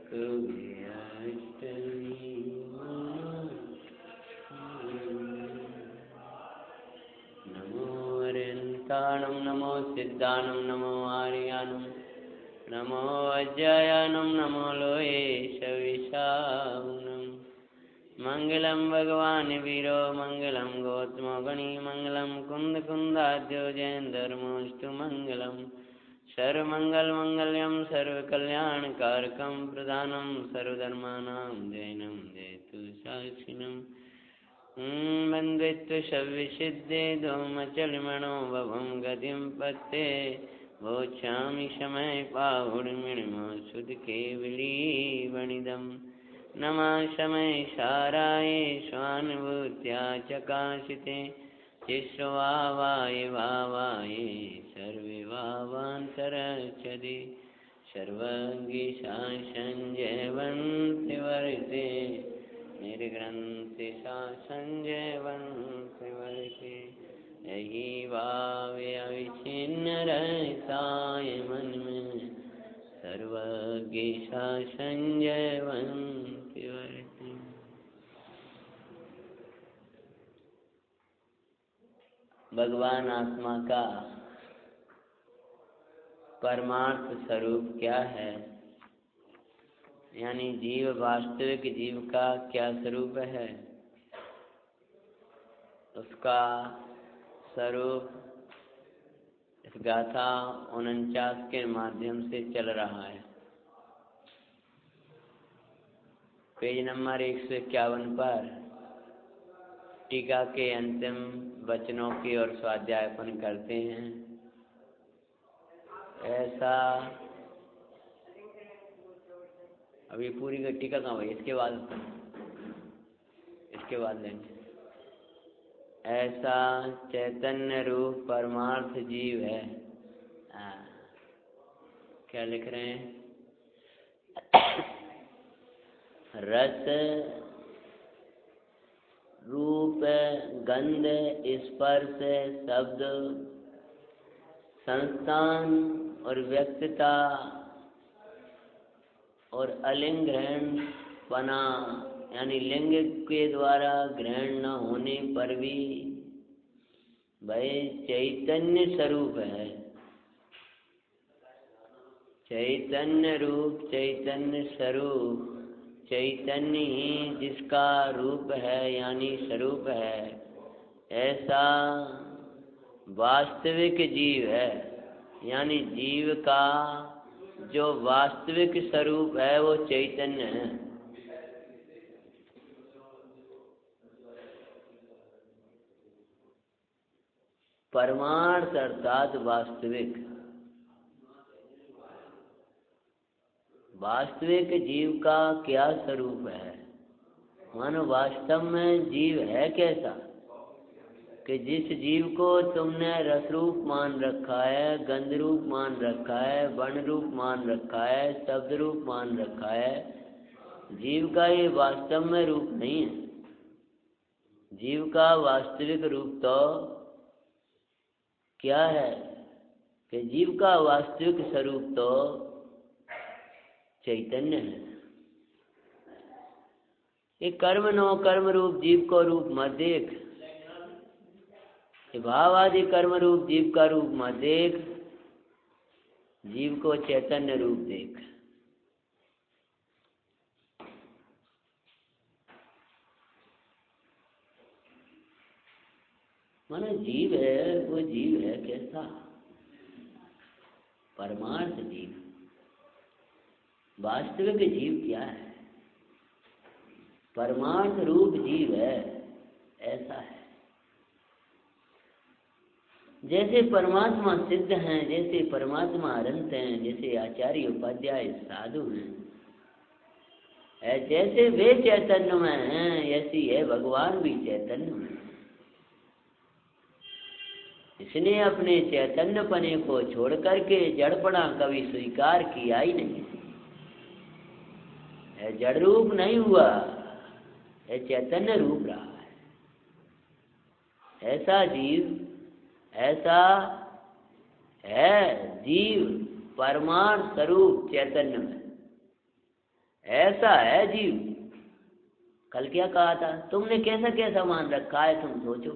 तुभ्यष्टमी नमो अरिहन्ताणं नमो सिद्धाणं नमो आर्याणं नमो अज्ञायानं नमो लोये शविशाहुनं मंगलम भगवान वीरो मंगलम गौतमो गणी मंगलम कुंद कुंदाद्यो जैनधर्मोऽस्तु मंगलम सर्वमंगल मंगल्यम सर्वकल्याणकारकं प्रधानं सर्वधर्माणां जैनं जयतु साक्षिणं वन्दित्वा शविसिद्धे धूमचलमणो भवं गतिं पत्ते वोच्छामि शमय पाहुर्मिणमो सुधकेवलीवनिदम् नमः शमय साराय स्वानुभूत्या चकाशिते शिष्यवावाय वावाय सर्वे वावान्तरच्छदे सर्वज्ञ संजयवन्ति वर्ते निर्ग्रन्थि संजयवन्ति वर्ते यही भावे अविच्छिन्न रहताय मन में सर्वज्ञ संजयवन्ति वर्ते। भगवान आत्मा का परमार्थ स्वरूप क्या है, यानी जीव वास्तविक जीव का क्या स्वरूप है, उसका स्वरूप इस गाथा 49 के माध्यम से चल रहा है। पेज नंबर 151 पर टीका के अंतिम वचनों की ओर स्वाध्यायपन करते हैं। ऐसा अभी पूरी का टीका कहाँ हुई, इसके बाद लेंगे। ऐसा चैतन्य रूप परमार्थ जीव है। क्या लिख रहे हैं? रस रूप गंध स्पर्श शब्द संस्थान और व्यक्तता और अलिंग ग्रहण बना, यानी लिंग के द्वारा ग्रहण न होने पर भी वह चैतन्य स्वरूप है। चैतन्य रूप चैतन्य स्वरूप, चैतन्य ही जिसका रूप है यानी स्वरूप है, ऐसा वास्तविक जीव है। यानी जीव का जो वास्तविक स्वरूप है वो चैतन्य है। परमार्थ अर्थात वास्तविक, वास्तविक जीव का क्या स्वरूप है, मानो वास्तव में जीव है कैसा, कि जिस जीव को तुमने रस रूप मान रखा है, गंध रूप मान रखा है, वर्ण रूप मान रखा है, शब्द रूप मान रखा है, जीव का ये वास्तव में रूप नहीं है। जीव का वास्तविक रूप तो क्या है कि जीव का वास्तविक स्वरूप तो चैतन्य है। ये कर्म नो कर्म रूप जीव को रूप मत देख, भाव आदि कर्म रूप जीव का रूप मत देख, जीव को चैतन्य रूप देख। मानो जीव है, वो जीव है कैसा, परमार्थ जीव। वास्तविक जीव क्या है, परमार्थ रूप जीव है, ऐसा है। जैसे परमात्मा सिद्ध हैं, जैसे परमात्मा अनंत हैं, जैसे आचार्य उपाध्याय साधु हैं, जैसे वे चैतन्य में हैं, ऐसी है भगवान भी चैतन्य में। इसने अपने चैतन्य पने को छोड़ करके जड़पना कभी स्वीकार किया ही नहीं। जड़ रूप नहीं हुआ, चैतन्य रूप रहा है। ऐसा जीव, ऐसा है जीव परमार्थ स्वरूप चैतन्य में, ऐसा है जीव। कल क्या कहा था तुमने, कैसा कैसा मान रखा है, तुम सोचो।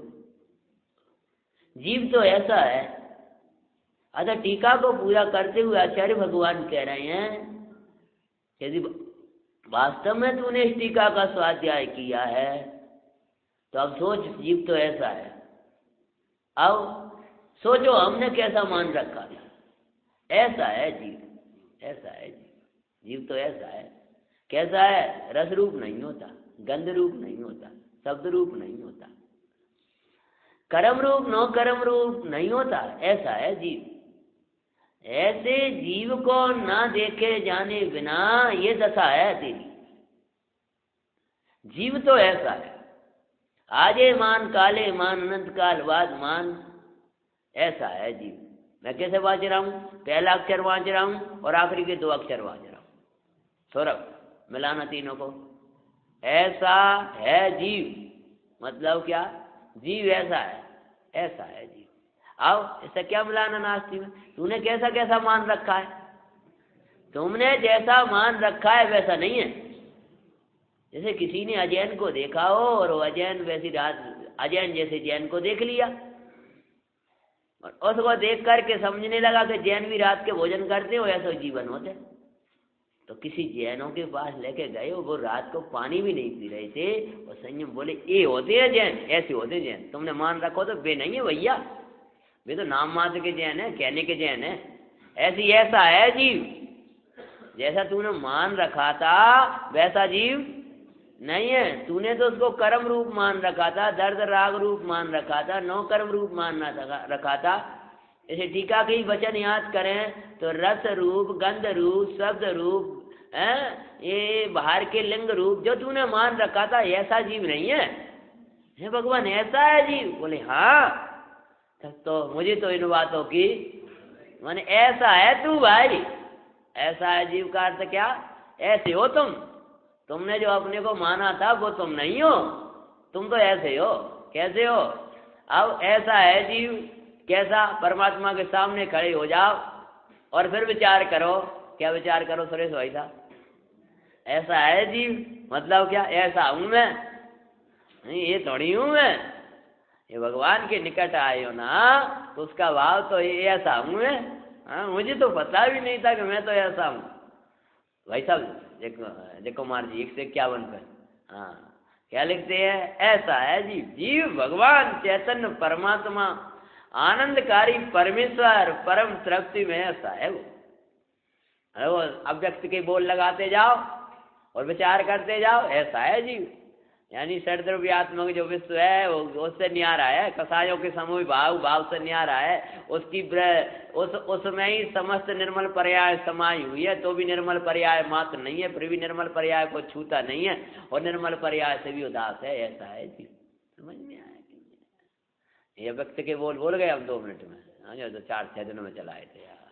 जीव तो ऐसा है। अच्छा, टीका को पूरा करते हुए आचार्य भगवान कह रहे हैं, यदि वास्तव में तूने इस टीका का स्वाध्याय किया है तो अब सोच, जीव तो ऐसा है। अब सोचो हमने कैसा मान रखा था। ऐसा है जीव, ऐसा है जीव। जीव तो ऐसा है। कैसा है? रस रूप नहीं होता, गंध रूप नहीं होता, शब्द रूप नहीं होता, कर्म रूप नो कर्म रूप नहीं होता। ऐसा है जीव। ऐसे जीव को ना देखे जाने बिना ये दशा है तेरी। जीव तो ऐसा है। आजे मान, काले मान, अनंत काल बाद मान। ऐसा है जीव। मैं कैसे वांच रहा हूं? पहला अक्षर वांच रहा हूं और आखिरी के 2 अक्षर वांच रहा हूं। सौरभ, मिलाना तीनों को। ऐसा है जीव। मतलब क्या? जीव ऐसा है, ऐसा है जीव। अब इससे क्या मिलाना नास्ती में? तूने कैसा कैसा मान रखा है। तुमने जैसा मान रखा है वैसा नहीं है। जैसे किसी ने अजैन को देखा हो और वो अजैन वैसी रात अजैन जैसे जैन को देख लिया और उसको देख करके समझने लगा कि जैन भी रात के भोजन करते हो, ऐसा जीवन होते। तो किसी जैनों के पास लेके गए, वो रात को पानी भी नहीं पी रहे थे और संयम बोले ये होते हैं जैन, ऐसे होते हैं जैन। तुमने मान रखो तो वे नहीं है भैया, वे तो नाम मात्र के जैन है, कहने के जैन है। ऐसी ऐसा है जीव। जैसा तूने मान रखा था वैसा जीव नहीं है। तूने तो उसको कर्म रूप मान रखा था, दर्द राग रूप मान रखा था, नौ कर्म रूप मान रखा था। इसे टीका के ही वचन याद करें तो रस रूप, गंध रूप, शब्द रूप, ये बाहर के लिंग रूप जो तूने मान रखा था, ऐसा जीव नहीं है। हे भगवान, ऐसा है जीव? बोले हाँ। तब तो मुझे तो इन बातों की माने ऐसा है तू भाई। ऐसा है जीव का अर्थ क्या? ऐसे हो तुमने जो अपने को माना था वो तुम नहीं हो, तुम तो ऐसे हो। कैसे हो? अब ऐसा है जीव। कैसा? परमात्मा के सामने खड़े हो जाओ और फिर विचार करो। क्या विचार करो सुरेश भाई साहब? ऐसा है जीव मतलब क्या? ऐसा हूं मैं? नहीं, ये थोड़ी हूं मैं। ये भगवान के निकट आए हो ना, तो उसका भाव तो ये ऐसा हूं मैं। हाँ, मुझे तो पता भी नहीं था कि मैं तो ऐसा हूं। भाई साहब जय कुमार जी 151 पर, हाँ, क्या लिखते हैं? ऐसा है जीव। जीव भगवान चैतन्य परमात्मा आनंदकारी परमेश्वर परम तृप्ति में ऐसा है वो अव्यक्त के बोल लगाते जाओ और विचार करते जाओ। ऐसा है जीव। यानी सर्वद्रव्यात्मक जो विश्व है वो उससे न्यारा है, कसायों के समूह भाव भाव से न्यारा है। उसकी उसमें ही समस्त निर्मल पर्याय समाई हुई है, तो भी निर्मल पर्याय मात्र नहीं है, फिर भी निर्मल पर्याय को छूता नहीं है और निर्मल पर्याय से भी उदास है। ऐसा है जी। समझ में आया कि ये व्यक्त के बोल गए हम 2 मिनट में? हाँ, जो 4-6 दिनों में चलाए थे यार।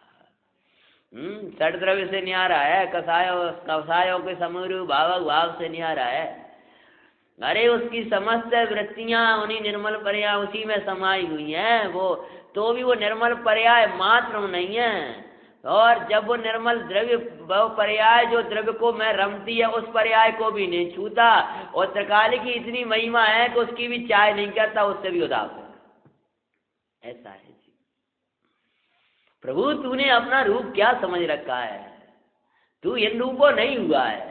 षड्द्रव्य से न्यारा है, कसायों के समूह भावक भाव से न्यारा है। अरे उसकी समस्त वृत्तियां उन्हीं निर्मल पर्याय उसी में समाई हुई हैं। वो तो भी वो निर्मल पर्याय मात्र नहीं है। और जब वो निर्मल द्रव्य वो पर्याय जो द्रव्य को मैं रमती है उस पर्याय को भी नहीं छूता। और त्रिकाल की इतनी महिमा है कि उसकी भी चाय नहीं करता, उससे भी उदास है। ऐसा है जी। प्रभु तूने अपना रूप क्या समझ रखा है? तू इन रूपों नहीं हुआ है।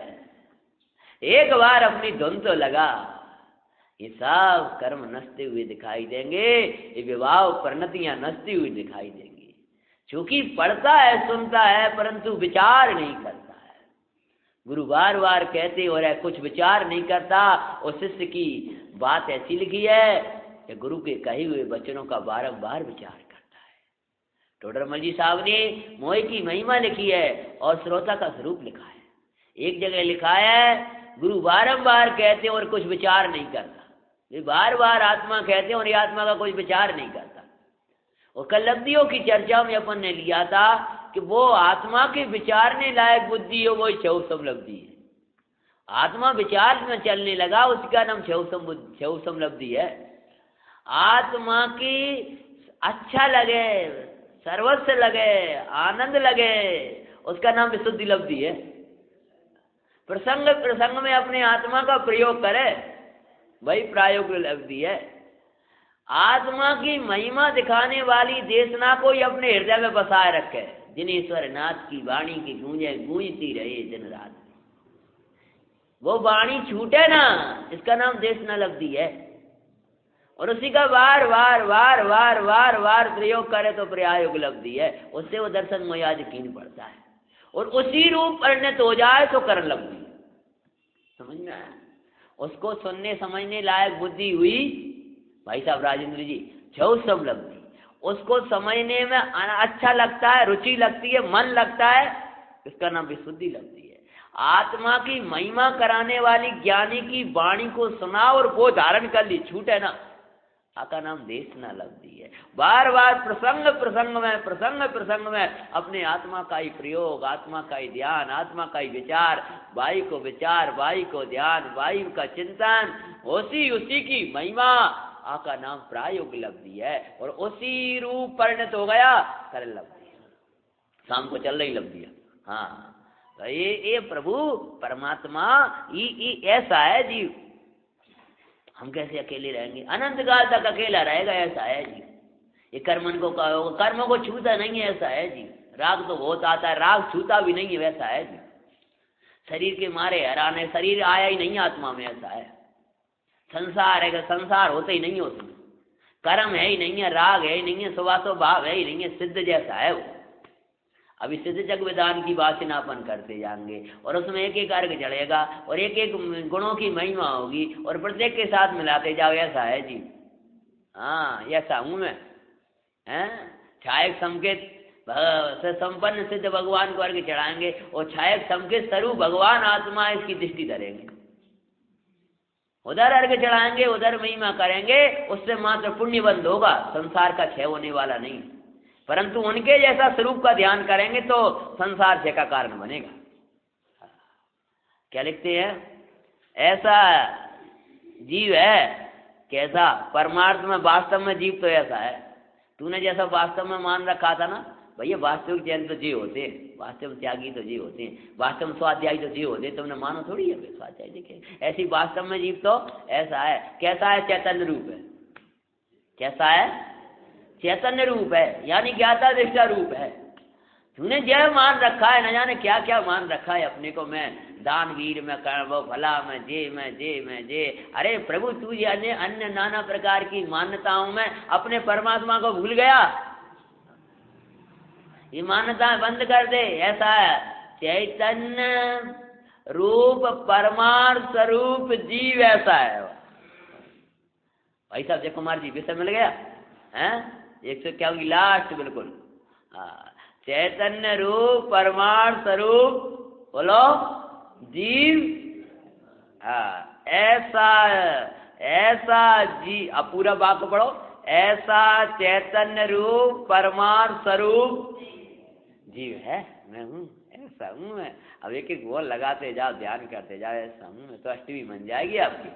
एक बार अपनी धुन तो लगा, ये सब कर्म नष्टे हुए दिखाई देंगे, ये विवाह परिणतियां नष्टी हुई दिखाई देंगी। क्योंकि पढ़ता है सुनता है परंतु विचार नहीं करता है। गुरु बार बार कहते हो रहे कुछ विचार नहीं करता। और शिष्य की बात ऐसी लिखी है कि गुरु के कहे हुए वचनों का बारंबार विचार करता है। टोडरमल जी साहब ने मोह की महिमा लिखी है और श्रोता का स्वरूप लिखा है। एक जगह लिखा है गुरु बारंबार कहते हैं और कुछ विचार नहीं करता। ये बार बार आत्मा कहते हैं और ये आत्मा का कोई विचार नहीं करता। और कल लब्धियों की चर्चा में अपन ने लिया था कि वो आत्मा के विचारने लायक बुद्धि हो, वो छौसम लब्धि है। आत्मा विचार में चलने लगा, उसका नाम छौसम लब्धि है। आत्मा की अच्छा लगे, सर्वस्व लगे, आनंद लगे, उसका नाम विशुद्धि लब्धि है। प्रसंग प्रसंग में अपने आत्मा का प्रयोग करे, वही प्रायोगिक उपलब्धि है। आत्मा की महिमा दिखाने वाली देशना को ही अपने हृदय में बसाए रखे, जिनेश्वर नाथ की वाणी की गूंजे गूंजती रहे दिन रात, वो वाणी छूटे ना, इसका नाम देशना लब्धि है। और उसी का वार वार वार वार वार वार प्रयोग करे तो प्रायोग लब्धि है, उससे वो दर्शन मोयाज कीन पड़ता है और उसी रूप परिणत हो जाए तो करण लब्धि। समझ में आया? उसको सुनने समझने लायक बुद्धि हुई भाई साहब राजेंद्र जी, छो सब लब्धि, उसको समझने में अच्छा लगता है, रुचि लगती है, मन लगता है, इसका नाम विशुद्धि लब्धि है। आत्मा की महिमा कराने वाली ज्ञानी की वाणी को सुना और वो धारण कर ली, छूटे ना, आका नाम देशना लब्धि है। बार बार प्रसंग प्रसंग में अपने आत्मा का ही प्रयोग, आत्मा का ही ध्यान, आत्मा का ही विचार, वायु को विचार, वायु को ध्यान, वायु का चिंतन, उसी की महिमा, आका नाम प्रायोग लब्धि है। और उसी रूप परिणत हो गया कर लब्धि है, शाम को चल रही लब्धि है। हाँ, तो ये प्रभु परमात्मा ये ऐसा है जीव, हम कैसे अकेले रहेंगे? अनंत काल तक अकेला रहेगा, ऐसा है जी। ये कर्मन को कहोगे, कर्मों को छूता नहीं है, ऐसा है जी। राग तो बहुत आता है, राग छूता भी नहीं है, वैसा है जी। शरीर के मारे हैरान है, शरीर आया ही नहीं आत्मा में, ऐसा है। संसार है, संसार होते ही नहीं है उसमें, कर्म है ही नहीं है, राग है ही नहीं है, सुवासो भाव है ही नहीं है, सिद्ध जैसा है वो। अभी सिद्ध जग विधान की वासनापन करते जाएंगे और उसमें एक एक अर्घ चढ़ेगा और एक एक गुणों की महिमा होगी और प्रत्येक के साथ मिलाते जाओ, ऐसा है जी। हाँ, ऐसा हूं मैं, हैं? छायक संकेत से संपन्न सिद्ध भगवान को अर्घ चढ़ाएंगे और छायक संकेत स्वरूप भगवान आत्मा इसकी दृष्टि धरेंगे, उधर अर्घ चढ़ाएंगे, उधर महिमा करेंगे, उससे मात्र पुण्य बंद होगा, संसार का क्षय होने वाला नहीं। परंतु उनके जैसा स्वरूप का ध्यान करेंगे तो संसार क्षय का कारण बनेगा। क्या लिखते हैं? ऐसा जीव है, कैसा? परमार्थ में वास्तव में जीव तो ऐसा है, तूने जैसा वास्तव में मान रखा था ना भैया, वास्तविक जैन तो जीव होते हैं, वास्तव त्यागी तो जीव होते हैं, वास्तव में स्वाध्यायी तो जीव होते हैं, तुमने मानो थोड़ी है स्वाध्यायी देखे, ऐसी वास्तव में जीव तो ऐसा है। कैसा है? चैतन्य रूप है। कैसा है? चैतन्य रूप है, यानी ज्ञाता दृष्टा रूप है। तूने जय मान रखा है, न जाने क्या क्या मान रखा है अपने को, मैं दानवीर में, कर्म भला में, जे। अरे प्रभु, तू ये अन्य नाना प्रकार की मान्यताओं में अपने परमात्मा को भूल गया। ये मान्यता बंद कर दे। ऐसा है चैतन्य रूप परमार्थ स्वरूप जीव, ऐसा है भाई साहब। जय कुमार जी, विषय मिल गया है? एक सौ क्या होगी लास्ट, बिल्कुल। हाँ, चैतन्य रूप परमार्थ स्वरूप, बोलो जीव। हाँ, ऐसा जी, अब पूरा वाक्य पढ़ो। ऐसा चैतन्य रूप परमार्थ स्वरूप जीव है, मैं हूँ, ऐसा हूँ मैं। अब एक एक बोल लगाते जाओ, ध्यान करते जाओ, ऐसा हूँ मैं, तो अष्टमी बन जाएगी आपकी।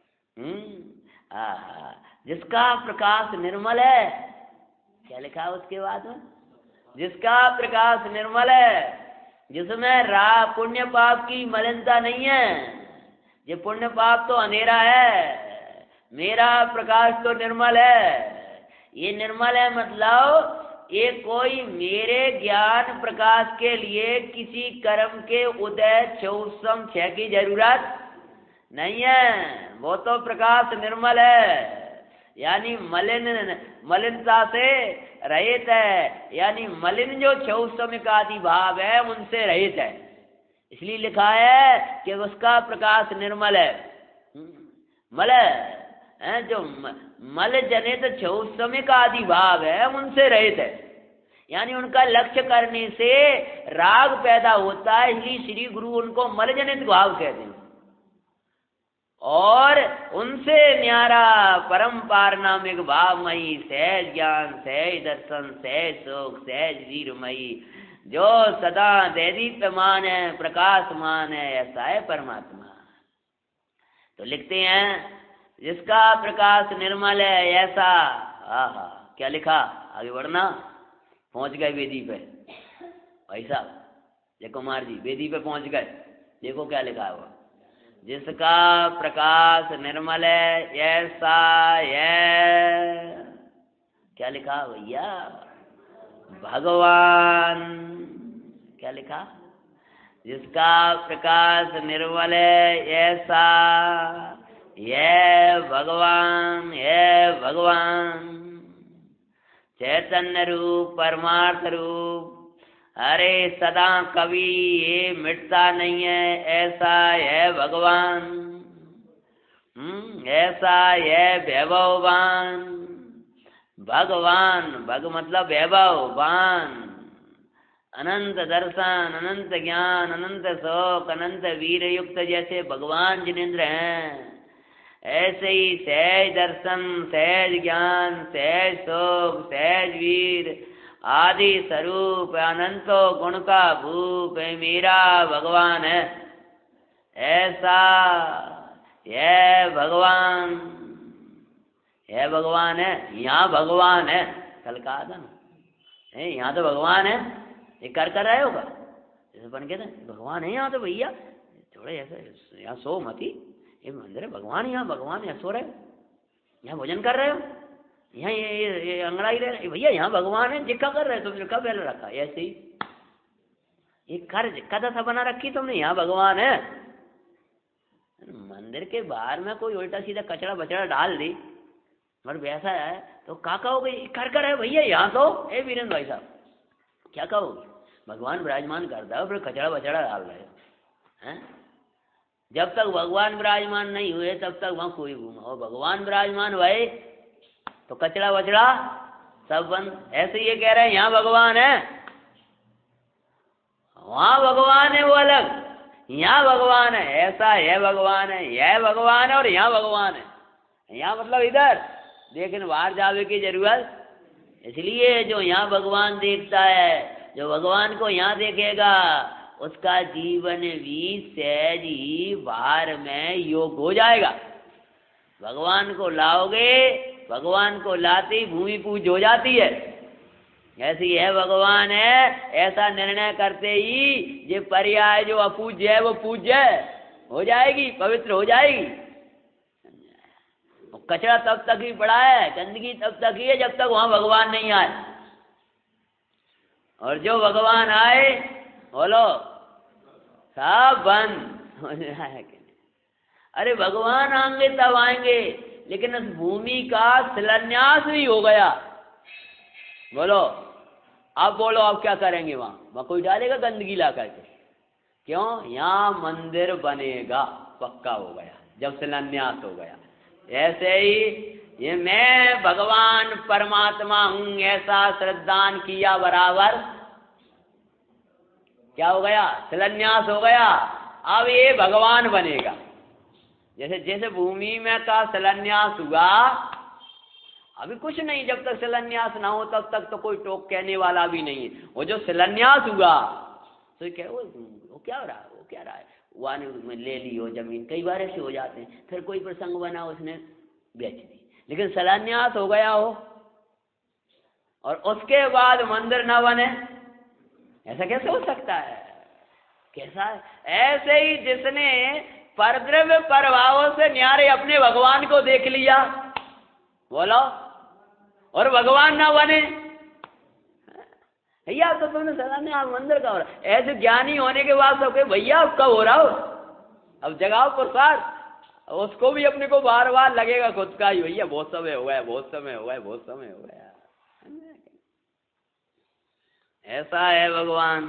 जिसका प्रकाश निर्मल है, क्या लिखा है उसके बाद में? जिसका प्रकाश निर्मल है, जिसमें पुण्य पाप की मलिनता नहीं है। ये पुण्य पाप तो अंधेरा है, मेरा प्रकाश तो निर्मल है। ये निर्मल है मतलब ये कोई मेरे ज्ञान प्रकाश के लिए किसी कर्म के उदय चौसम क्षय की जरूरत नहीं है। वो तो प्रकाश निर्मल है, यानी मलिनता से रहित है, यानी मलिन जो चौसमिक आदि भाव है उनसे रहित है। इसलिए लिखा है कि उसका प्रकाश निर्मल है। मल है जो मल जनित चौसमिक आदि भाव है उनसे रहित है, यानी उनका लक्ष्य करने से राग पैदा होता है, इसलिए श्री गुरु उनको मल जनित भाव कहते हैं। और उनसे न्यारा परम पारनामिक भावमयी, सहज ज्ञान, सहज दर्शन, सहज सुख, सहज वीरमयी, जो सदा दैदीप्यमान है, प्रकाशमान है, ऐसा है परमात्मा। तो लिखते हैं जिसका प्रकाश निर्मल है, ऐसा। आहा, क्या लिखा? आगे बढ़ना, पहुंच गए वेदी पे भाई साहब। जय कुमार जी वेदी पे पहुंच गए। देखो क्या लिखा हुआ, जिसका प्रकाश निर्मल है ऐसा है, क्या लिखा भैया, भगवान। क्या लिखा, जिसका प्रकाश निर्मल है ऐसा ये भगवान, ये भगवान, चैतन्य रूप परमार्थ रूप, अरे सदा कभी ये मिटता नहीं है, ऐसा है भगवान। ऐसा है वैभववान, भगवान, भग मतलब वैभववान, अनंत दर्शन, अनंत ज्ञान, अनंत शोक, अनंत वीर युक्त जैसे भगवान जिनेन्द्र हैं, ऐसे ही सहज दर्शन, सहज ज्ञान, सहज शोक, सहज वीर आदि स्वरूप अनंतो गुण का भूप मेरा भगवान है। ऐसा यह भगवान, यह भगवान है, यहाँ भगवान है, कल कहा था ना, यहाँ तो भगवान है, ये कर रहे होगा जैसे बन के थे भगवान है यहाँ तो भैया, थोड़े ऐसे यहाँ सो मती, ये मंदिर है भगवान, यहाँ भगवान, यहाँ सो रहे हो, यहाँ भोजन कर रहे हो, यहाँ ये अंगड़ाई ले रहे भैया, यहाँ भगवान है, जिक्का कर रहे हो तुमने, कब पहले रखा ऐसे ही ये कर कदा सा बना रखी तुमने, यहाँ भगवान है। मंदिर के बाहर में कोई उल्टा सीधा कचरा बचड़ा डाल दी और वैसा है तो क्या कहोगे, कर है भैया यहाँ तो, ए वीरेंद्र भाई साहब क्या कहोगे, भगवान विराजमान करता है फिर कचरा बचड़ा डाल रहे हैं। जब तक भगवान विराजमान नहीं हुए तब तक वहां कोई घूमा, और भगवान विराजमान हुए तो कचरा बचड़ा सब बंद। ऐसे ये कह रहे हैं यहाँ भगवान है, वहां भगवान है वो अलग, यहाँ भगवान है, ऐसा है भगवान है, यह भगवान है और यहाँ भगवान है। यहाँ मतलब इधर, लेकिन बाहर जावे की जरूरत, इसलिए जो यहाँ भगवान देखता है, जो भगवान को यहाँ देखेगा उसका जीवन भी सहज ही बाहर में योग हो जाएगा। भगवान को लाओगे, भगवान को लाते ही भूमि पूज हो जाती है, ऐसी है भगवान है, ऐसा निर्णय करते ही ये पर्याय जो अपूज्य है वो पूज्य हो जाएगी, पवित्र हो जाएगी। कचरा तब तक ही पड़ा है, गंदगी तब तक ही है जब तक वहां भगवान नहीं आए, और जो भगवान आए बोलो सब बंद हो जाएगा। अरे भगवान आएंगे तब आएंगे, लेकिन उस भूमि का शिलान्यास भी हो गया। बोलो अब, बोलो अब क्या करेंगे, वहां कोई डालेगा गंदगी ला करके, क्यों, यहाँ मंदिर बनेगा, पक्का हो गया जब शिलान्यास हो गया। ऐसे ही ये मैं भगवान परमात्मा हूं ऐसा श्रद्धान किया बराबर क्या हो गया, शिलान्यास हो गया, अब ये भगवान बनेगा। जैसे जैसे भूमि में का शिलान्यास हुआ, अभी कुछ नहीं, जब तक शिलान्यास ना हो तब तक तो कोई टोक कहने वाला भी नहीं है। वो जो शिलान्यास हुआ तो क्या वो क्या हो रहा है, वो क्या रहा है, वाने ले ली हो जमीन, कई बार ऐसे हो जाते हैं, फिर कोई प्रसंग बना उसने बेच दी, लेकिन शिलान्यास हो गया हो और उसके बाद मंदिर न बने, ऐसा कैसे हो सकता है, कैसा है? ऐसे ही जिसने परद्रव्य प्रभावों से न्यारे अपने भगवान को देख लिया, बोलो, और भगवान ना बने, भैया तो तुमने शिलान्यास मंदिर का हो रहा, ऐसे ज्ञानी होने के बाद सब भैया अब कब हो रहा हो, अब जगाओ प्रसाद, उसको भी अपने को बार बार लगेगा खुद का ही, भैया बहुत समय हो गया, बहुत समय हो गया, बहुत समय हो गया। ऐसा है भगवान।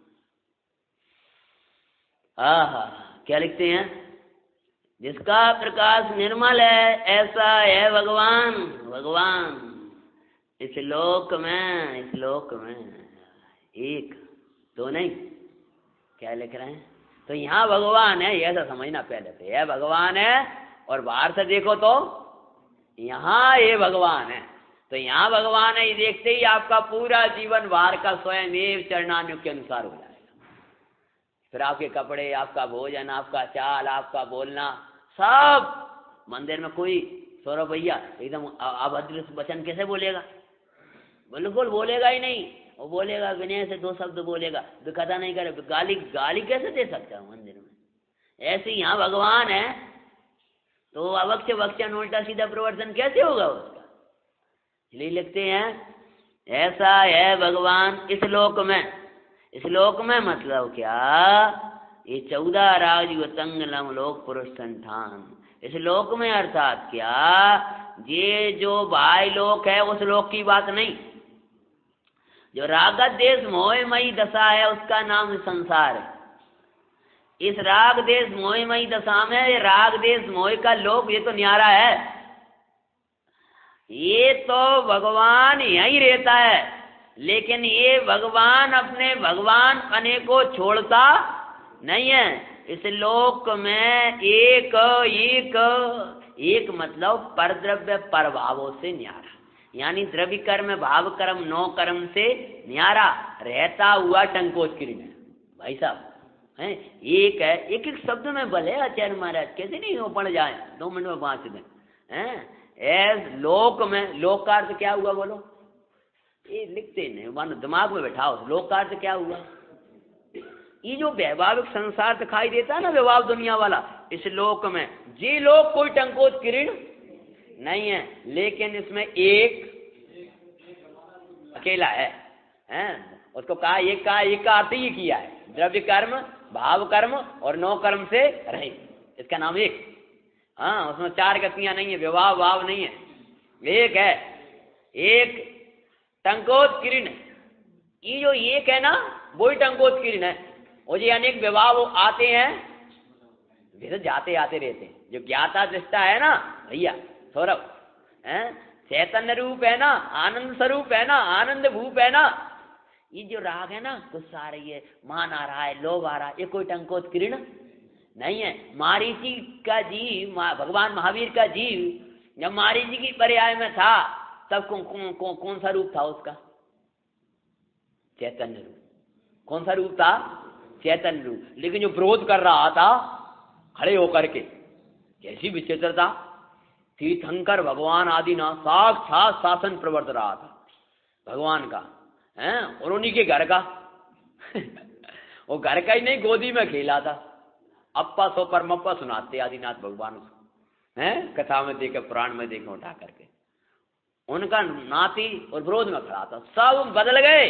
आहा, क्या लिखते हैं, जिसका प्रकाश निर्मल है ऐसा है भगवान। भगवान इस लोक में एक दो नहीं, क्या लिख रहे हैं, तो यहाँ भगवान है, ऐसा समझना पहले से, यह भगवान है, और बाहर से देखो तो यहाँ ये भगवान है, तो यहाँ भगवान है, ये देखते ही आपका पूरा जीवन बाहर का स्वयं एव चरणान्यों के अनुसार हो जाएगा। फिर आपके कपड़े, आपका भोजन, आपका चाल, आपका बोलना, सब मंदिर में कोई सौरभ भैया एकदम अभद्र वचन कैसे बोलेगा, बिल्कुल बोलेगा ही नहीं, वो बोलेगा विनय से दो शब्द बोलेगा, कदा नहीं करे, गाली कैसे दे सकता है मंदिर में, ऐसे यहाँ भगवान है तो अवक्ष वक्षण उल्टा सीधा प्रवर्तन कैसे होगा उसका? इसलिए लिखते हैं ऐसा है भगवान इस लोक में। इस लोक में मतलब क्या? ये 14 राजु तंग लम लोक पुरुष संठान। इस लोक में अर्थात क्या? ये जो बाह्य लोक है उस लोक की बात नहीं। जो राग देश मोहमयी दशा है उसका नाम संसार है। इस राग देश मोहमयी दशा में ये राग देश मोह का लोक ये तो न्यारा है। ये तो भगवान यहीं रहता है, लेकिन ये भगवान अपने भगवान पने को छोड़ता नहीं है। इस लोक में एक एक एक मतलब परद्रव्य परभावों से न्यारा, यानी द्रव्य कर्म भाव कर्म 9 कर्म से न्यारा रहता हुआ टंकोत्कीर्ण है। भाई साहब हैं एक है, एक एक शब्द में भले आचार्य महाराज कैसे नहीं हो पड़ जाए 2 मिनट में 5 दिन हैं। एस लोक में, लोक का अर्थ क्या हुआ बोलो? ये लिखते नहीं, मानो दिमाग में बैठाओ। लोक का अर्थ क्या हुआ? ये जो वैभाविक संसार दिखाई देता है ना, वैभाव दुनिया वाला, इस लोक में जी लोक कोई टंकोत्कीर्ण नहीं है, लेकिन इसमें एक अकेला है, हैं? उसको कहा एक का अर्थ ही किया है, द्रव्य कर्म भाव कर्म और 9 कर्म से रहित, इसका नाम एक। हाँ, उसमें 4 गतियां नहीं है, विवाह भाव नहीं है, एक है, एक टंकोत्कीर्ण। ये जो एक है ना वही टंकोत्कीर्ण है। और ये अनेक विवाह आते हैं, वे तो जाते आते रहते हैं। जो ज्ञाता दृष्टा है ना भैया सौरभ, चैतन्य रूप है ना, आनंद स्वरूप है ना, आनंद भूप है ना, ये जो राग है ना, गुस्सा आ रही है, मान आ रहा है, लोभ आ रहा है, ये कोई टंकोत्कीर्ण नहीं है। मारीची का जीव, भगवान महावीर का जीव जब मारीची की पर्याय में था तब कौन सा रूप था उसका? चैतन्य रूप। कौन सा रूप था? चैतन्य रूप। लेकिन जो विरोध कर रहा था खड़े होकर के, कैसी विचित्रता! तीर्थंकर भगवान आदि ना साक्षात शासन प्रवर्त रहा था भगवान का, हैं? और उन्हीं के घर का वो घर का ही नहीं, गोदी में खेला था। अप्पा सो परमप्पा सुनाते आदिनाथ भगवान उसको, हैं? कथा में देखे, पुराण में देखे उठा करके। उनका नाती और विरोध में खड़ा था। सब बदल गए।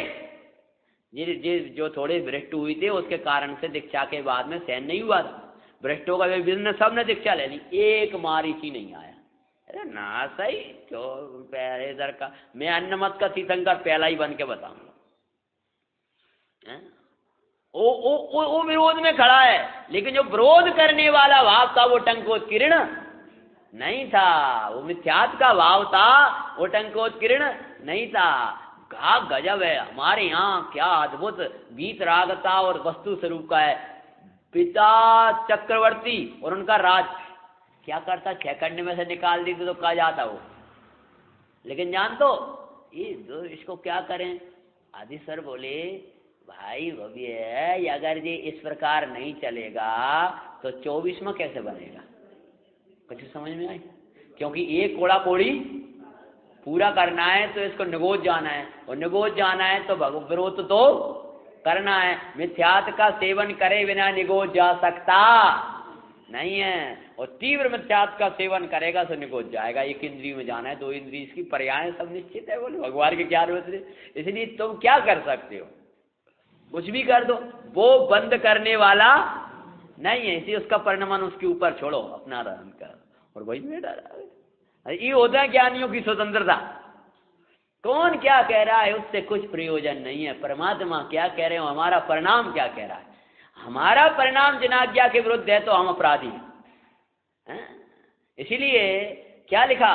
जो थोड़े भ्रष्ट हुए थे उसके कारण से दीक्षा के बाद में सहन नहीं हुआ था। भ्रष्टों का विभिन्न सबने दीक्षा ले ली, एक मारीची नहीं आया। अरे ना सही, क्यों पहले इधर का मैं अन्नमत का तीर्थंकर पहला ही बन के बताऊंगा। वो विरोध में खड़ा है, लेकिन जो विरोध करने वाला भाव था वो टंकोत्कीर्ण नहीं था, वो मिथ्यात्व का भाव था, वो टंकोत्कीर्ण नहीं था। क्या गजब है हमारे यहाँ, क्या अद्भुत वीतरागता और वस्तु स्वरूप का है। पिता चक्रवर्ती और उनका राज क्या करता, 6 खंड में से निकाल दी तो कहा जाता वो। लेकिन जान तो ये इसको क्या करें? आदि सर बोले भाई भव्य, अगर ये इस प्रकार नहीं चलेगा तो 24 में कैसे बनेगा? कुछ समझ में आई? क्योंकि एक कोड़ा कोड़ी पूरा करना है तो इसको निगोज जाना है, और निगोज जाना है तो विरोध तो करना है। मिथ्यात्व का सेवन करे बिना निगोज जा सकता नहीं है, और तीव्र मिथ्यात्व का सेवन करेगा तो निगोज जाएगा। 1 इंद्रिय में जाना है, 2 इंद्रिय इसकी पर्याय सब निश्चित है। बोले भगवान के क्या जरूरत है? इसलिए तुम क्या कर सकते हो? कुछ भी कर दो, वो बंद करने वाला नहीं है, इसलिए उसका परिणाम उसके ऊपर छोड़ो, अपना रहन कर। और वही बेटा ये होता है ज्ञानियों की स्वतंत्रता। कौन क्या कह रहा है उससे कुछ प्रयोजन नहीं है। परमात्मा क्या कह रहे हो, हमारा परिणाम क्या कह रहा है। हमारा परिणाम जिन आज्ञा के विरुद्ध है तो हम अपराधी हैं। इसीलिए क्या लिखा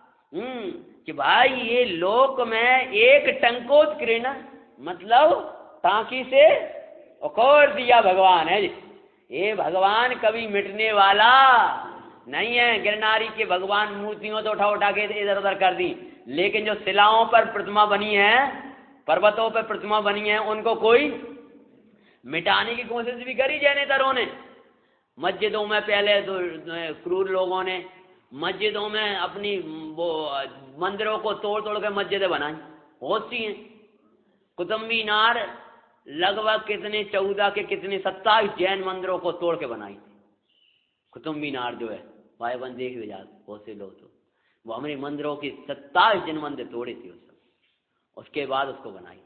कि भाई ये लोक में एक टंकोत्कीर्ण मतलब टांकी से उखोड़ दिया भगवान है। ये भगवान कभी मिटने वाला नहीं है। गिरनारी के भगवान मूर्तियों तो उठा के इधर उधर कर दी, लेकिन जो शिलाओं पर प्रतिमा बनी है, पर्वतों पर प्रतिमा बनी है, उनको कोई मिटाने की कोशिश भी करी जैनेतरों ने। मस्जिदों में पहले तो क्रूर लोगों ने मस्जिदों में अपनी वो मंदिरों को तोड़ तोड़ के मस्जिदें बनाई होती हैं। कुतुब मीनार लगभग कितने 14 के कितने 27 जैन मंदिरों को तोड़ के बनाई। कुतुब मीनार जो है भाई बन देख ले जा, बहुत से लोग तो वो हमारे मंदिरों की 27 दिन मंदिर तोड़े थे उस समय, उसके बाद उसको बनाई।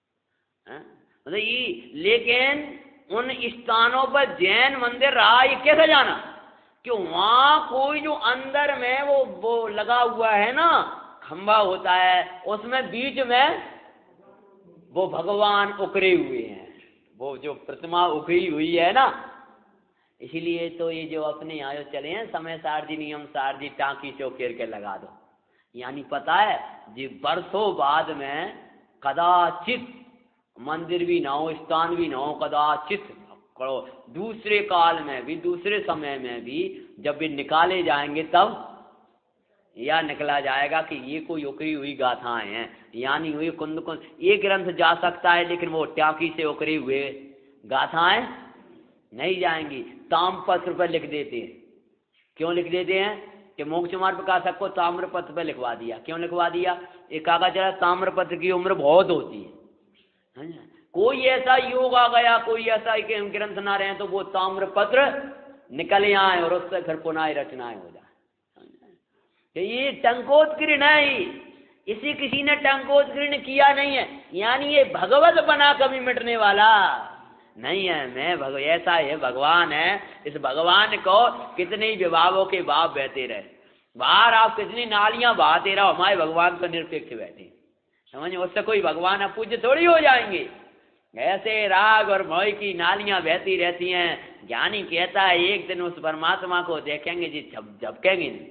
मतलब ये, लेकिन उन स्थानों पर जैन मंदिर रहा, ये कैसे जाना कि वहां कोई जो अंदर में वो लगा हुआ है ना, खंबा होता है, उसमें बीच में वो भगवान उकरे हुए हैं, वो जो प्रतिमा उकरी हुई है ना। इसीलिए तो ये जो अपने आयो चले हैं समय सारजी नियम सारजी टाँकी चौकेर के लगा दो, यानी पता है जी बरसों बाद में कदाचित मंदिर भी ना हो, स्थान भी ना हो, कदाचित दूसरे काल में भी, दूसरे समय में भी जब भी निकाले जाएंगे तब या निकला जाएगा कि ये कोई उकरी हुई गाथाएं हैं, यानी हुई कुंद कुंद। ये ग्रंथ जा सकता है लेकिन वो टाँकी से उकरे हुए गाथाएं नहीं जाएंगी। ताम्रपत्र पर लिख देते हैं, क्यों लिख देते हैं कि मोक्ष मार्ग प्रकाशक को ताम्रपत्र पर लिखवा दिया। क्यों लिखवा दिया? एक कागज चला, ताम्रपत्र की उम्र बहुत होती है। कोई ऐसा योग आ गया, कोई ऐसा ग्रंथ ना रहे तो वो ताम्रपत्र निकल आए और उससे फिर पुनः रचनाएं हो जाए। ये टंकोत्कीर्ण है, इसी किसी ने टंकोत्कीर्ण किया नहीं है, यानी ये भगवत बना कभी मिटने वाला नहीं है। मैं ऐसा है भगवान है, इस भगवान को कितने विभागों के भाव बहते रहे, बाहर आप कितनी नालियां बहाते रहो, हमारे भगवान पर निरपेक्ष बैठे, समझ, उससे कोई भगवान अपूज्य थोड़ी हो जाएंगे। ऐसे राग और मोह की नालियां बहती रहती हैं। ज्ञानी कहता है एक दिन उस परमात्मा को देखेंगे जी, झपकेंगे नहीं।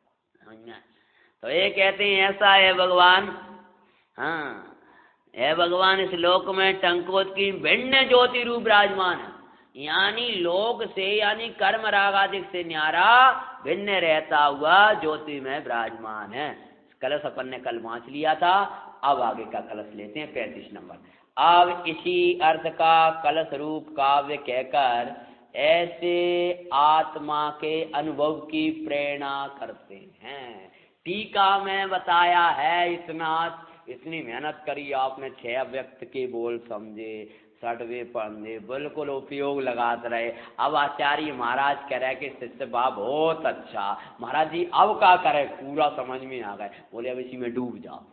तो ये कहते हैं ऐसा है भगवान। हाँ, है भगवान इस लोक में टंकोत की भिन्न ज्योति रूप विराजमान है, यानी लोक से, यानी कर्म राग आदि से न्यारा भिन्न रहता हुआ ज्योति में विराजमान है। कलश अपन ने कल वाँच लिया था, अब आगे का कलश लेते हैं 35 नंबर। अब इसी अर्थ का कलश रूप काव्य कहकर ऐसे आत्मा के अनुभव की प्रेरणा करते हैं। टीका में बताया है इतनी मेहनत करी आपने, 6 अव्यक्त के बोल समझे, 60वें पढ़े, बिल्कुल उपयोग लगाते रहे। अब आचार्य महाराज कह रहे कि शिष्य बा बहुत अच्छा, महाराज जी अब क्या करे, पूरा समझ में आ गए। बोले अब इसी में डूब जाओ।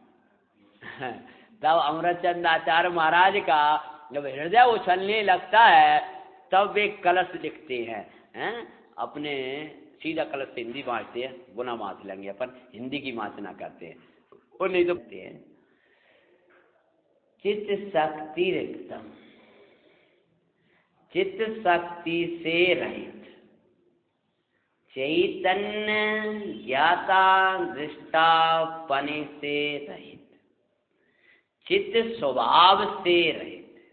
तब अमृतचंद आचार्य महाराज का जब हृदय उछलने लगता है तब वे कलश लिखते हैं, अपने सीधा कलश से हिंदी बांटते हैं, गुना माच लेंगे अपन, हिंदी की माचना करते हैं वो नहीं तो कहते हैं। चित्त शक्ति रिक्तम, चित्त शक्ति से रहित, चैतन्य ज्ञाता दृष्टापने से रहित, चित्त स्वभाव से रहित,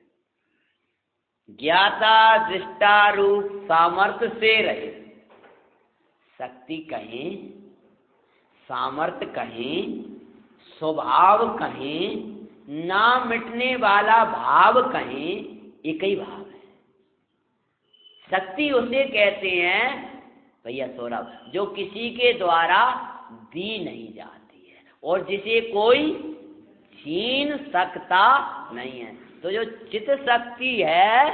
ज्ञाता दृष्टा रूप सामर्थ्य से रहित। शक्ति कहीं, सामर्थ्य कहीं, स्वभाव कहीं, ना मिटने वाला भाव कहीं, एक ही भाव है। शक्ति उसे कहते हैं भैया सौरभ जो किसी के द्वारा दी नहीं जाती है और जिसे कोई छीन सकता नहीं है। तो जो चित्त शक्ति है,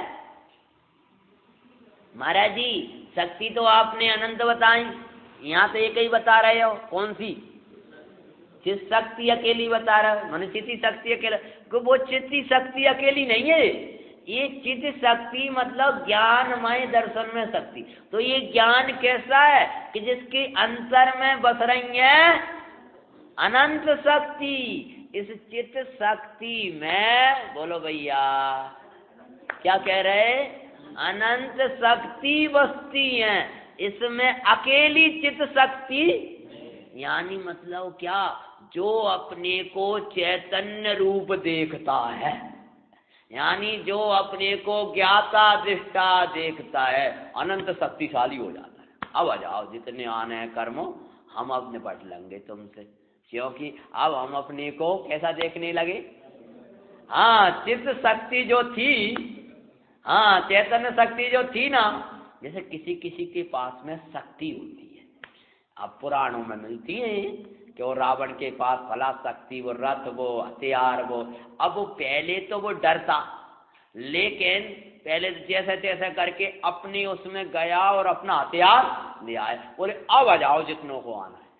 महाराज जी शक्ति तो आपने अनंत बताई, यहाँ तो एक ही बता रहे हो, कौन सी? चित्त शक्ति अकेली बता रहा है, माने चित्त शक्ति अकेला, वो चित्त शक्ति अकेली नहीं है, ये चित्त शक्ति मतलब ज्ञानमय दर्शन में शक्ति। तो ये ज्ञान कैसा है कि जिसके अंतर में बस रही है अनंत शक्ति। इस चित्त शक्ति में बोलो भैया क्या कह रहे, अनंत शक्ति बसती है, इसमें अकेली चित्त शक्ति, यानी मतलब क्या, जो अपने को चैतन्य रूप देखता है, यानी जो अपने को ज्ञाता दृष्टा देखता है, अनंत शक्तिशाली हो जाता है। अब आ जाओ, जितने आने हैं कर्मों हम अब निपट लेंगे तुमसे, क्योंकि अब हम अपने को कैसा देखने लगे। हाँ, चित्त शक्ति जो थी, हाँ चैतन्य शक्ति जो थी ना, जैसे किसी किसी के पास में शक्ति होती है, अब पुराणों में मिलती है कि वो रावण के पास फला शक्ति, वो रथ, वो हथियार, वो, अब वो पहले तो वो डरता, लेकिन पहले जैसे तैसे करके अपनी उसमें गया और अपना हथियार ले आए, बोले अब आ जाओ जितनों को आना है।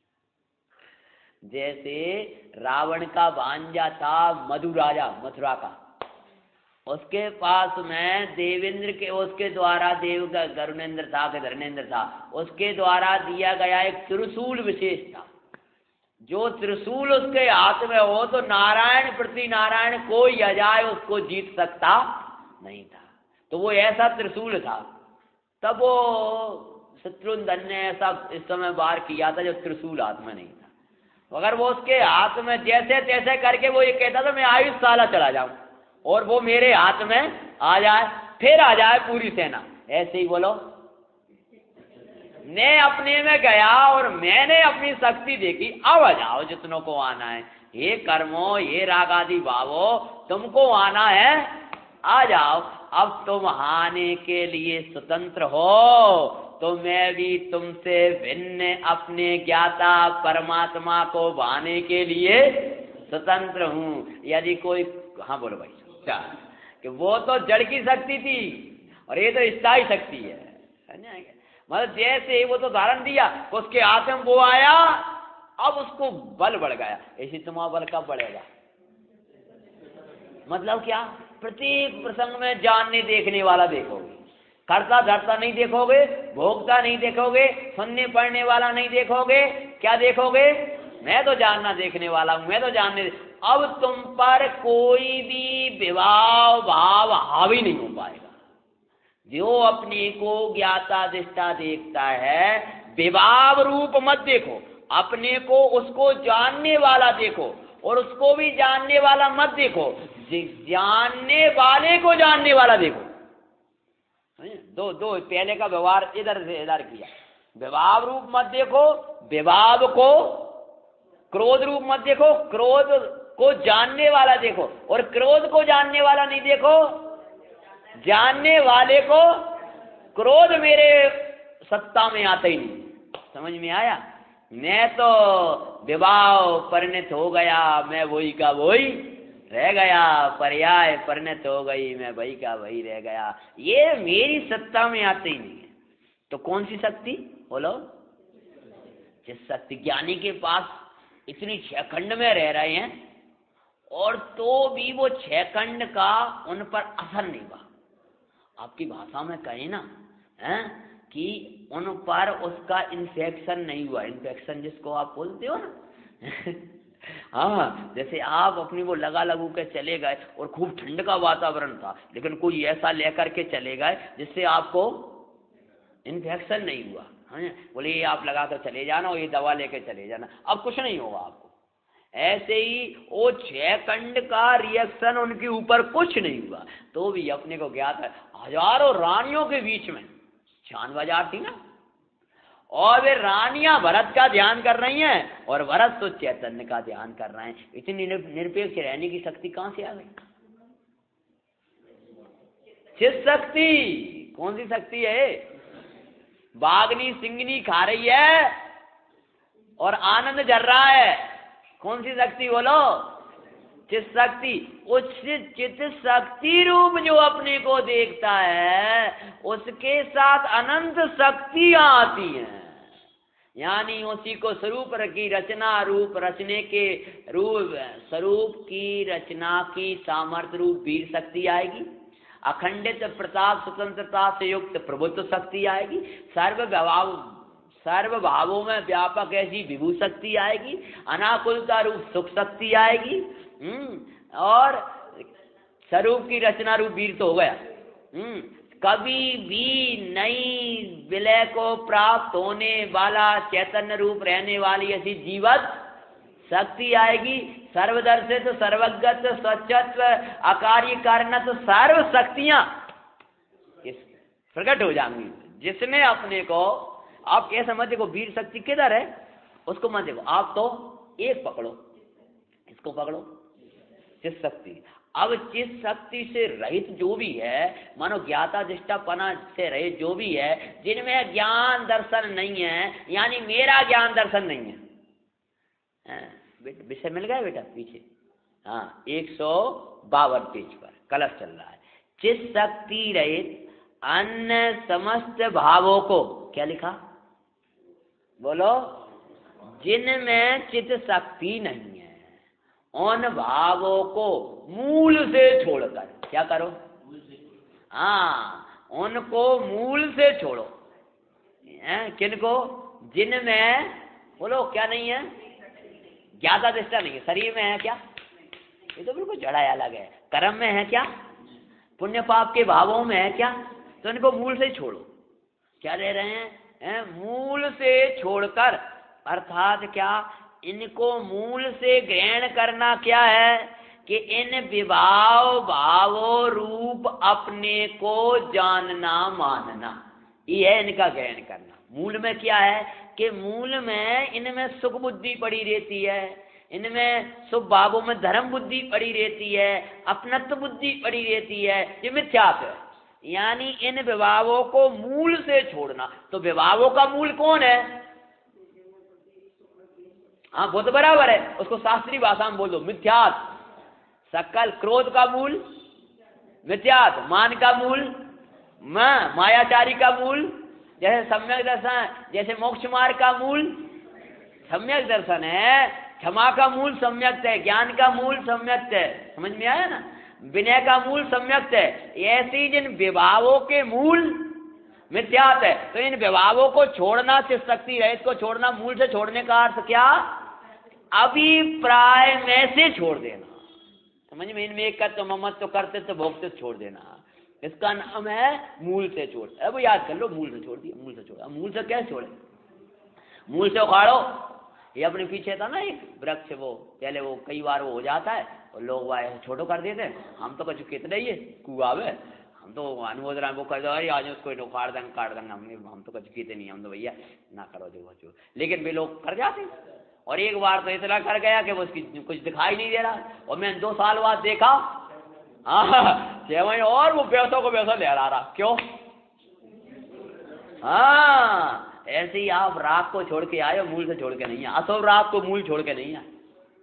जैसे रावण का भांजा था मधु राजा मथुरा का, उसके पास में देवेंद्र के उसके द्वारा देव का गरुणेंद्र था कि धर्मेंद्र था, उसके द्वारा दिया गया एक त्रिशूल विशेष था। जो त्रिशूल उसके हाथ में हो तो नारायण प्रति नारायण कोई अजाय उसको जीत सकता नहीं था। तो वो ऐसा त्रिशूल था। तब वो शत्रुघ्न ने ऐसा इस समय वार किया था जब त्रिशूल हाथ में नहीं था। अगर वो उसके हाथ में जैसे तैसे करके वो ये कहता था मैं आयुष साला चला जाऊं और वो मेरे हाथ में आ जाए, फिर आ जाए पूरी सेना, ऐसे ही बोलो। ने अपने में गया और मैंने अपनी शक्ति देखी, अब आ जाओ जितनों को आना है। ये कर्मो ये रागादि भावो तुमको आना है, आ जाओ। अब तुम आने के लिए स्वतंत्र हो तो मैं भी तुमसे भिन्न अपने ज्ञाता परमात्मा को पाने के लिए स्वतंत्र हूं। यदि कोई, हाँ बोलो भाई, कि वो तो जड़ की शक्ति थी और ये तो स्थायी शक्ति है। मतलब जैसे ही वो तो धारण दिया, उसके हाथ में वो आया, अब उसको बल बढ़ गया। ऐसे तुम्हारा बल कब बढ़ेगा? मतलब क्या? प्रत्येक प्रसंग में जानने देखने वाला देखोगे, करता धरता नहीं देखोगे, भोगता नहीं देखोगे, सुनने पढ़ने वाला नहीं देखोगे, क्या देखोगे? मैं तो जानना देखने वाला हूं, मैं तो जानने। अब तुम पर कोई भी विभाव भाव हावी नहीं हो पाएगा। जो अपने को ज्ञाता दृष्टा देखता है, विभाव रूप मत देखो, अपने को उसको जानने वाला देखो और उसको भी जानने वाला मत देखो, जानने वाले को जानने वाला देखो। दो पहले का व्यवहार इधर से इधर किया। विभाव रूप मत देखो, विभाव को क्रोध रूप मत देखो, क्रोध को जानने वाला देखो, और क्रोध को जानने वाला नहीं देखो, जानने वाले को। क्रोध मेरे सत्ता में आता ही नहीं। समझ में आया? मैं तो विवाह परिणत हो गया, मैं वही का वही रह गया, पर्याय परिणत हो गई, मैं वही का वही रह गया। ये मेरी सत्ता में आते ही नहीं है। तो कौन सी शक्ति बोलो? जिस शक्ति ज्ञानी के पास इतनी 6 खंड में रह रहे हैं और तो भी वो 6 खंड का उन पर असर नहीं हुआ। आपकी भाषा में कहें ना कि उन पर उसका इन्फेक्शन नहीं हुआ। इन्फेक्शन जिसको आप बोलते हो ना हाँ, जैसे आप अपनी वो लगा लगू के चले गए और खूब ठंड का वातावरण था, लेकिन कोई ऐसा लेकर के चले गए जिससे आपको इन्फेक्शन नहीं हुआ। बोले ये आप लगा कर चले जाना और ये दवा लेके चले जाना, अब कुछ नहीं होगा आपको। ऐसे ही वो 6 खंड का रिएक्शन उनके ऊपर कुछ नहीं हुआ, तो भी अपने को ज्ञात है। हजारों रानियों के बीच में शान बाजार थी ना, और वे रानियां भरत का ध्यान कर रही हैं और भरत तो चैतन्य का ध्यान कर रहे हैं। इतनी निरपेक्ष रहने की शक्ति कहां से आ गई? चित शक्ति। कौन सी शक्ति है? बागनी सिंगनी खा रही है और आनंद झर रहा है। कौन सी शक्ति बोलो? चित शक्ति। उस चित शक्ति रूप जो अपने को देखता है, उसके साथ अनंत शक्तियां आती हैं। यानी उसी को स्वरूप की रचना, रूप रचने के रूप स्वरूप की रचना की सामर्थ्य रूप वीर शक्ति आएगी। अखंडित प्रताप स्वतंत्रता से युक्त प्रभुत्व शक्ति आएगी। सर्व भावों में व्यापक ऐसी विभू शक्ति आएगी। अनाकुलता रूप सुख शक्ति आएगी। और स्वरूप की रचना रूप वीर तो हो गया। कभी भी नई विलय को प्राप्त होने वाला चैतन्य रूप रहने वाली ऐसी जीवत शक्ति आएगी। सर्वदर्शित सर्वगत स्वच्छत्व अकार्य कारणत्व सर्व शक्तियां प्रकट हो जाएंगी। जिसने अपने को, आप क्या समझ देखो वीर शक्ति किधर है उसको मत देखो, आप तो एक पकड़ो, इसको पकड़ो, चित शक्ति। अब चित शक्ति से रहित जो भी है, मानो ज्ञाता दृष्टापना से रहित जो भी है, जिनमें ज्ञान दर्शन नहीं है, यानी मेरा ज्ञान दर्शन नहीं है। विषय मिल गया बेटा पीछे? हाँ, 152 पेज पर कलश चल रहा है। चित शक्ति रहित अन्य समस्त भावों को, क्या लिखा बोलो, जिनमें चित शक्ति नहीं है, उन भावों को मूल से छोड़कर, क्या करो, हाँ उनको मूल से छोड़ो। किनको, जिनमें बोलो क्या नहीं है, ज्ञाता दृष्टा नहीं है। शरीर में है क्या, ये तो बिल्कुल जड़ा अलग है। कर्म में है क्या, पुण्य पाप के भावों में है क्या, तो इनको मूल से छोड़ो। क्या दे रहे हैं, मूल से छोड़कर, अर्थात क्या, इनको मूल से ग्रहण करना क्या है कि इन विभाव भावों रूप अपने को जानना मानना, ये है इनका ग्रहण करना। मूल में क्या है कि मूल में इनमें सुख बुद्धि पड़ी रहती है, इनमें शुभ भावों में धर्म बुद्धि पड़ी रहती है, अपनत्व बुद्धि पड़ी रहती है, ये मिथ्यात्व है। यानी इन विभावों को मूल से छोड़ना। तो विभावों का मूल कौन है, हाँ वो तो बराबर है, उसको शास्त्रीय भाषा में बोल दो मिथ्यात्व। सकल क्रोध का मूल मिथ्यात्व, मान का मूल मायाचारी का मूल, जैसे सम्यक दर्शन, जैसे मोक्ष मार्ग का मूल सम्यक दर्शन है, क्षमा का मूल सम्यक है, ज्ञान का मूल सम्यक है, समझ में आया ना, विनय का मूल सम्यक है। ऐसी जिन विभावों के मूल मिथ्यात्व है, तो इन विभावों को छोड़ना, चित्त शक्ति रहित को छोड़ना, मूल से छोड़ने का अर्थ क्या, अभिप्राय में से छोड़ देना। समझ में, इनमें एक तो ममत्व करते तो भोगते छोड़ देना, इसका नाम है मूल से छोड़। अब याद कर लो, मूल से छोड़ दिया, मूल से छोड़ा। मूल से कैसे छोड़े, मूल से उखाड़ो। ये अपने पीछे था ना एक वृक्ष, वो पहले वो कई बार वो हो जाता है और लोग वाय छोटो कर देते हैं। हम तो कुछ कितने ही कुआ में हम तो अनुमोदन वो कर दो, अरे आज उसको उखाड़ देंगे काट देंगे, हम तो कुछ कीते नहीं, हम तो भैया ना करो जो। लेकिन वे लोग कर जाते। और एक बार तो इतना कर गया कि वो उसकी कुछ दिखाई नहीं दे रहा, और मैंने 2 साल बाद देखा, हाँ 6 महीने, और वो पैसों को पैसा लहरा रहा। क्यों, हाँ ऐसे ही आप राग को छोड़ के आए, मूल से छोड़ के नहीं आए। अशुभ राग को मूल छोड़ के नहीं आए,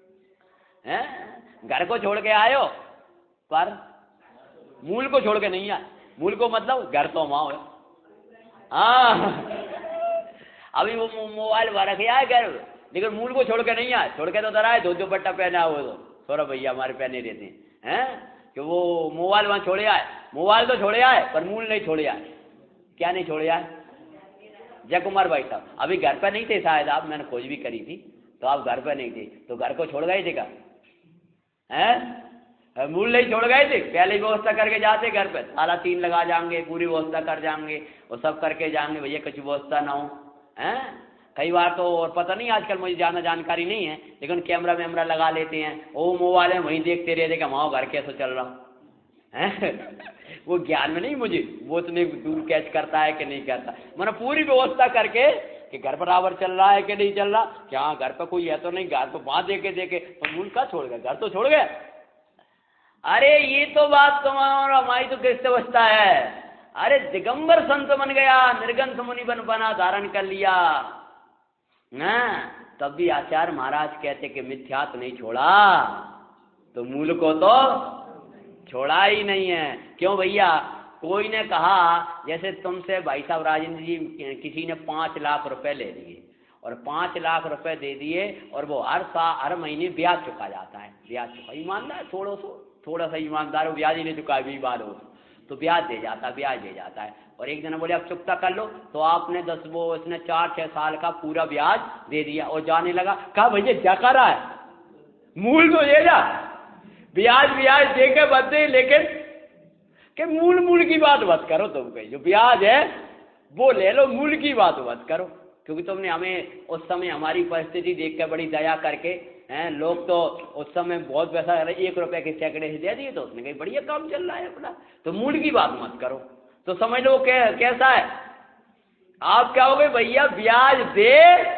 घर को छोड़ के आयो पर मूल को छोड़ के नहीं आए। मूल को मतलब घर तो माओ है, हाँ अभी वो मोबाइल रख आए घर, लेकिन मूल को छोड़ के नहीं आए। छोड़ के तो दराए दो दुपट्टा पहना हो तो सौरभ भैया हमारे पहने रहते हैं कि वो मोबाइल वहां छोड़े आए। मोबाइल तो छोड़े आए पर मूल नहीं छोड़े आए। क्या नहीं छोड़े आए, जय कुमार भाई साहब अभी घर पर नहीं थे शायद आप, मैंने खोज भी करी थी तो आप घर पर नहीं थे, तो घर को छोड़ गए थे क्या, मूल नहीं छोड़ गए थे। पहले ही व्यवस्था करके जाते घर पे, ताला 3 लगा जाएंगे, पूरी व्यवस्था कर जाएंगे और सब करके जाएंगे, भैया कुछ व्यवस्था ना हो। कई बार तो, और पता नहीं आजकल मुझे ज्यादा जानकारी नहीं है, लेकिन कैमरा वैमरा लगा लेते हैं, वो मोबाइल में वहीं देखते रहते कि हमारा घर कैसे चल रहा है वो ज्ञान में नहीं मुझे, वो इतने दूर कैच करता है कि नहीं करता। मैंने पूरी व्यवस्था करके कि घर बराबर चल रहा है कि नहीं चल रहा, क्या घर पर कोई है तो नहीं, घर तो वहां देखे तो मूल का छोड़ गए, घर तो छोड़ गए। अरे ये तो बात तुम्हारा हमारी तो कैसे बचता है। अरे दिगंबर संत बन गया, निर्गंथ मुनि बना धारण कर लिया ना, तब भी आचार्य महाराज कहते कि मिथ्यात्व नहीं छोड़ा तो मूल को तो छोड़ा ही नहीं है। क्यों भैया, कोई ने कहा जैसे तुमसे भाई साहब राजेंद्र जी किसी ने 5 लाख रुपए ले लिए और 5 लाख रुपए दे दिए और वो हर महीने ब्याज चुका जाता है, ब्याज चुका, ईमानदार थोड़ा सा ईमानदार, वो ब्याज ही नहीं चुका भी बात हो तो ब्याज दे जाता है। और एक दिन बोले अब चुकता कर लो, तो आपने इसने 4-6 साल का पूरा ब्याज दे दिया और जाने लगा। कहा भैया क्या कर रहा है, मूल तो ये जा, ब्याज दे के बदले, लेकिन कि मूल की बात मत करो, तुम कहीं जो ब्याज है वो ले लो, मूल की बात मत करो। क्योंकि तुमने हमें उस समय हमारी परिस्थिति देख के बड़ी दया करके लोग तो उस समय बहुत पैसा 1 रुपए के सैकड़े से दे दिए, तो उसने कही बढ़िया काम चल रहा है अपना, तो मूल की बात मत करो। तो समझ लो कैसा है, आप क्या हो गए भैया, ब्याज दे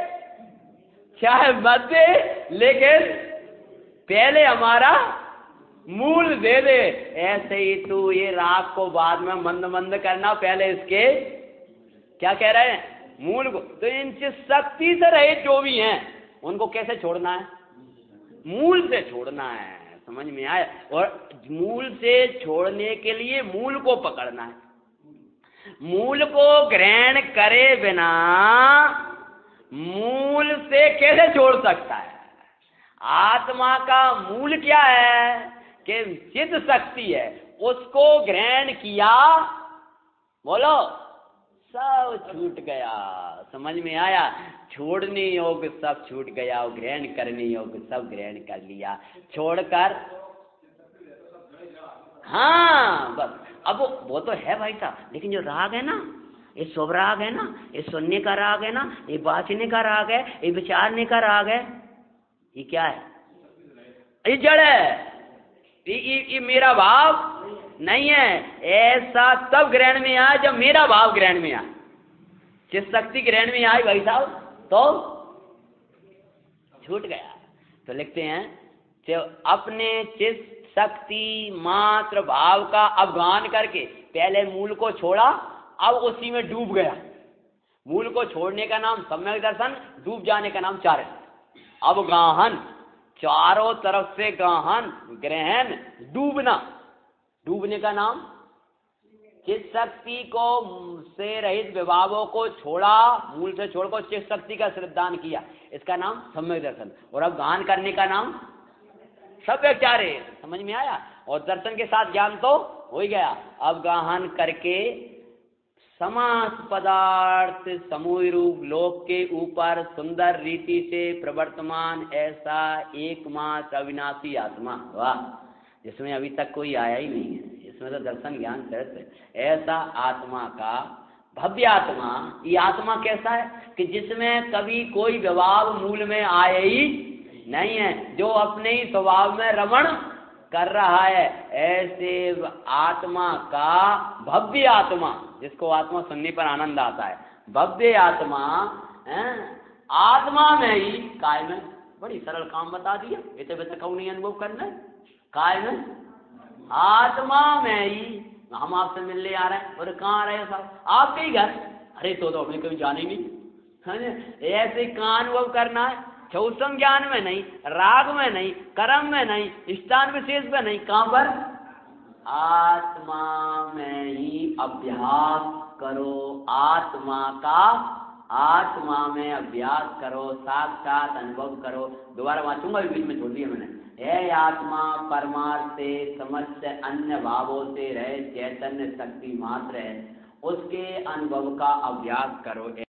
चाहे मत दे, लेकिन पहले हमारा मूल दे दे। ऐसे ही तू ये राग को बाद में मंद करना, पहले इसके क्या कह रहे हैं, मूल को। तो इनसे शक्ति से रहे जो भी हैं उनको कैसे छोड़ना है, मूल से छोड़ना है। समझ में आया। और मूल से छोड़ने के लिए मूल को पकड़ना है। मूल को ग्रहण करे बिना मूल से कैसे छोड़ सकता है? आत्मा का मूल क्या है कि चिद शक्ति है, उसको ग्रहण किया, बोलो, सब छूट गया। समझ में आया? छोड़ने योग्य सब छूट गया और ग्रहण करने योग्य सब ग्रहण कर लिया। छोड़कर, हाँ बस। अब वो तो है भाई साहब, लेकिन जो राग है ना, ये शुभ राग है ना, ये सुनने का राग है ना, ये बांचने का राग है, ये विचारने का राग है, ये क्या है? ये जड़ है। ये मेरा भाव नहीं है। ऐसा तब ग्रहण में आए जब मेरा भाव ग्रहण में आए। जिस शक्ति ग्रहण में आई भाई साहब तो छूट गया। तो लिखते हैं जो अपने चित शक्ति मात्र भाव का अवगान करके पहले मूल को छोड़ा, अब उसी में डूब गया। मूल को छोड़ने का नाम सम्यक दर्शन, डूब जाने का नाम चारण। अब गाहन, चारों तरफ से गाहन, ग्रहण, डूबना। डूबने का नाम चित शक्ति को से रहित विभावों को छोड़ा, मूल से छोड़कर चित शक्ति का श्रद्धान किया, इसका नाम सम्यक दर्शन। और अब गान करने का नाम सम्यक चारण। समझ में आया? और दर्शन के साथ ज्ञान तो हो ही गया। अब गाहन करके समास पदार्थ समूह रूप लोक के ऊपर सुंदर रीति से प्रवर्तमान ऐसा एकमात्र अविनाशी आत्मा, वाह, जिसमें अभी तक कोई आया ही नहीं है, इसमें तो दर्शन ज्ञान सहस्त्र। ऐसा आत्मा का भव्य आत्मा, ये आत्मा कैसा है कि जिसमें कभी कोई विभाव मूल में आए ही नहीं है, जो अपने ही स्वभाव में रमण कर रहा है। ऐसे आत्मा का भव्य आत्मा, जिसको आत्मा सुनने पर आनंद आता है, भव्य आत्मा आत्मा में ही काय में, बड़ी सरल काम बता दिया, इतने बच्चे कौन नहीं अनुभव करना है। काय में, आत्मा में ही। हम आपसे मिलने आ रहे हैं, और कहाँ आ रहे हो साहब? आपके ही घर। अरे तो हमें कभी जाने नहीं है। ऐसे कहाँ अनुभव करना है? चौसम ज्ञान में नहीं, राग में नहीं, कर्म में नहीं, स्थान विशेष में नहीं, कहां पर? आत्मा में ही अभ्यास करो। आत्मा का आत्मा में अभ्यास करो, साक्षात अनुभव करो। दोबारा वांचूंगा, बीच में छोड़ दिया मैंने। है आत्मा परमार्थ से समस्त अन्य भावों से रहे चैतन्य शक्ति मात्र है, उसके अनुभव का अभ्यास करो।